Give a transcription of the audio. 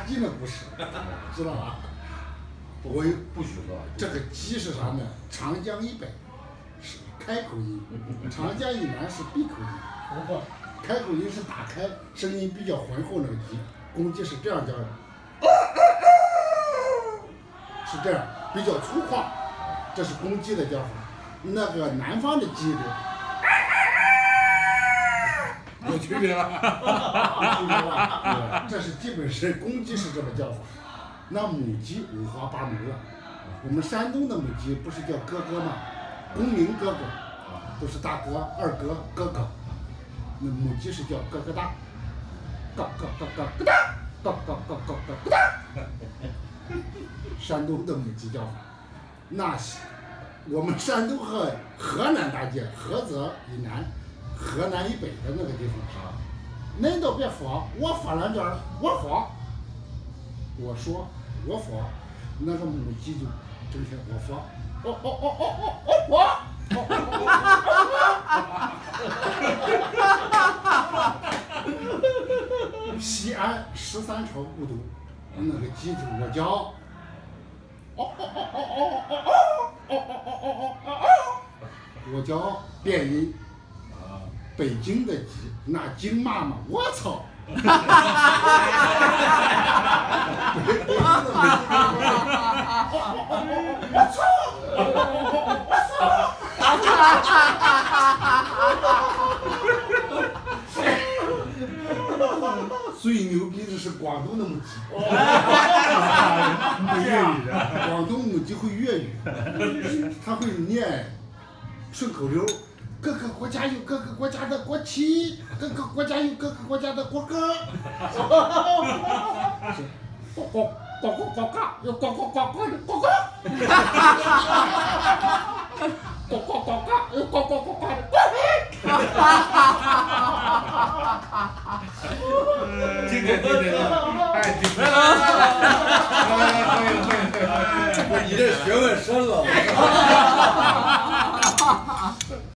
鸡的故事，知道吧？ 不许喝。 这个鸡是啥呢？长江以北是开口音，长江以南是闭口音。开口音是打开，声音比较浑厚那个鸡，公鸡是这样叫的，是这样，比较粗犷，这是公鸡的叫法。那个南方的鸡呢？ 有区别了， 这是基本是公鸡是这么叫法，那母鸡五花八门了。我们山东的母鸡不是叫哥哥吗？公明哥哥，都是大哥、二哥、哥哥。那母鸡是叫咯咯哒，咯咯咯咯咯哒，咯咯咯咯咯咯哒。山东的母鸡叫法，那是我们山东和河南大街，菏泽以南。河南以北的那个地方啊，恁都别说，我说两句，我说，我说，我说，那个母鸡就整天我说，西安13朝古都，那个鸡就我叫，我叫变音。北京的鸡，那京妈妈，我操！北京的最牛逼的是广东的母鸡，粤语的，广东母鸡会粤语，它会念顺口溜。各个国家有各个国家的国旗，各个国家有各个国家的国歌。呱呱呱呱呱呱，有呱呱呱呱的呱呱。呱呱呱呱，有呱呱呱呱的呱。 经典，太经典了！不是你这学问深了。